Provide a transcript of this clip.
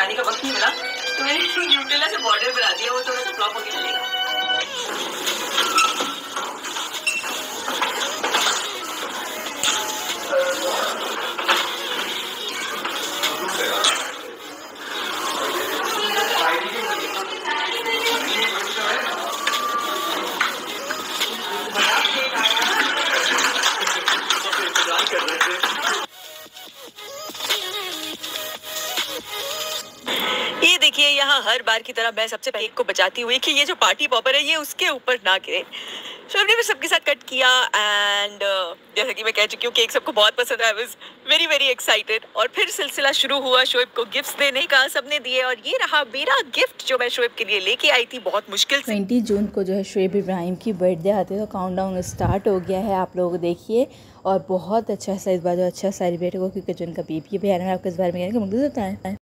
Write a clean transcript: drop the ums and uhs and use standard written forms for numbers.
बनाने का वक्त नहीं मिला, तो मैंने न्यूटेला से बॉर्डर बना दिया, वो थोड़ा सा फ्लॉप होके चलेगा। ये देखिए यहाँ हर बार की तरह मैं सबसे पहले केक को बचाती हुई कि ये जो पार्टी पॉपर है ये उसके ऊपर ना गिरे। शोएब ने भी सबके साथ कट किया एंड जैसा कि मैं कह चुकी हूँ केक सबको बहुत पसंद है। I was very very excited और फिर सिलसिला शुरू हुआ शोएब को गिफ्ट्स देने का। सबने दिए और ये रहा मेरा गिफ्ट जो मैं शोएब के लिए लेके आई थी बहुत मुश्किल से। 20 जून को जो है शोएब इब्राहिम की बर्थडे आती है, तो काउंटडाउन स्टार्ट हो गया है, आप लोग देखिए। और बहुत अच्छा सा इस बार जो अच्छा सेलिब्रेट होगा क्योंकि जो उनका बेबी भी है, आपको इस बारे में कहने का मुझे बताएं।